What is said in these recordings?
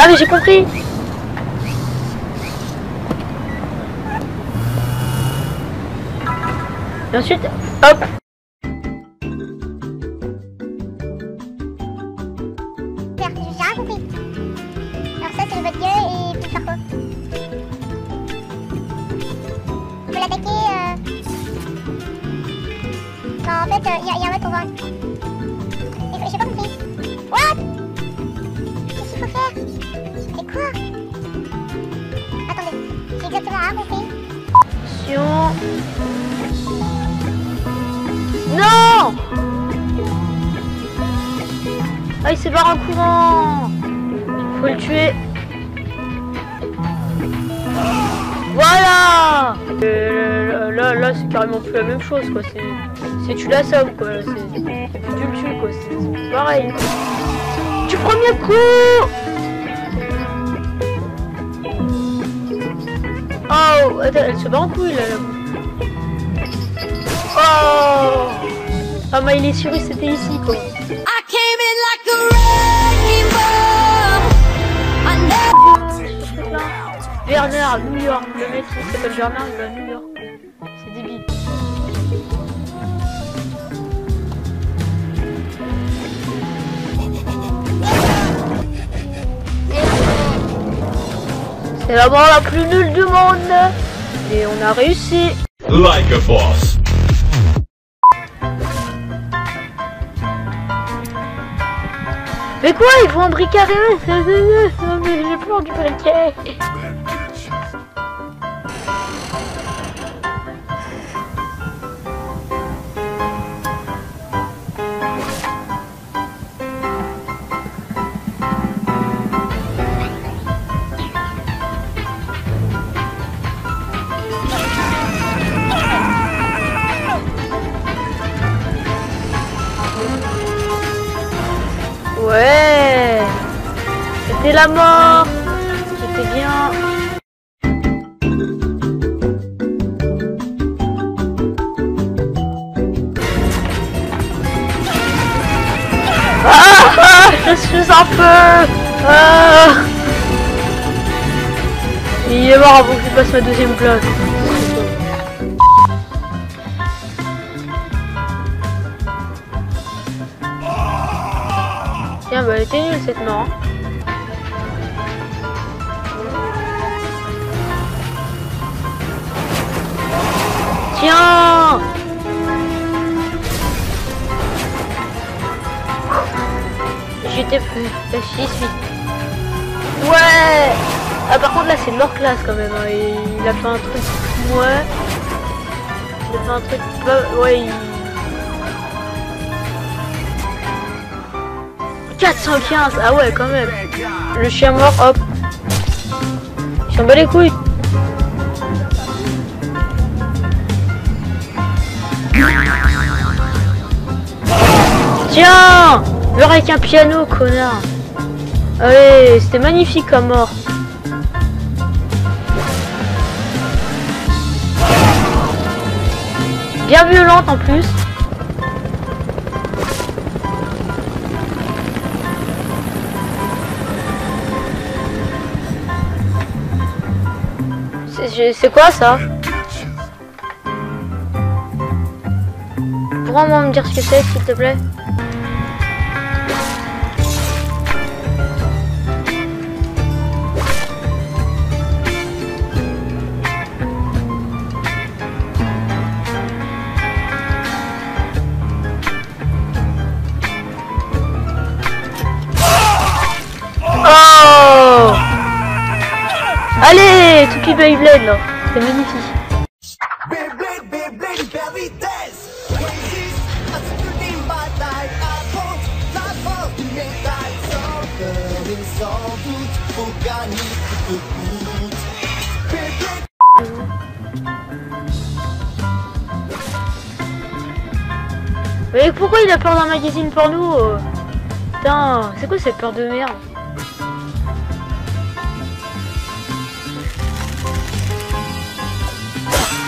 mais j'ai compris. Et ensuite, hop. J'ai rien compris. Alors ça c'est le bot gueux et puis faire quoi? On peut l'attaquer Non en fait il y a un mode pour voir. J'ai pas compris. What? Qu'est-ce qu'il faut faire? C'est quoi? Attendez, j'ai exactement rien compris. Attention. Non! Ah, il s'est barré en courant. Faut le tuer. Voilà. Là c'est carrément plus la même chose, quoi. C'est tu l'assommes, quoi. C'est plus tu le tues, quoi. C'est pareil. Du premier coup. Oh, attends, elle se bat en couille, là. Oh! Ah, Miley Cyrus, c'était ici, quoi. Werner à New York. Le mec qui s'appelle Werner, il va à New York. C'est débile. C'est la mort la plus nulle du monde. Et on a réussi. Like a boss. Mais quoi, ils vont en briquet? Mais j'ai peur du briquet. Ouais, c'était la mort. C'était bien. Ah, je suis un peu. Il est mort avant que je passe ma deuxième place. Tiens, bah elle était nulle cette mort. Tiens! J'étais plus. J'y suis. Ouais! Ah par contre là c'est mort classe quand même. Hein. Il a fait un truc. Ouais. Il a fait un truc. Ouais, il... 415, ah ouais quand même. Le chien mort, hop. Il s'en bat les couilles. Tiens, meurs avec un piano, connard. Allez, c'était magnifique comme mort. Bien violente en plus. C'est quoi ça? Pourrais me dire ce que c'est, s'il te plaît? Oh! Allez, Toupie Beyblade là, c'est magnifique. Mais pourquoi il a peur d'un magazine porno? Putain, c'est quoi cette peur de merde?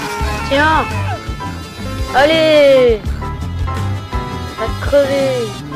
Tiens! Allez! Va te crever!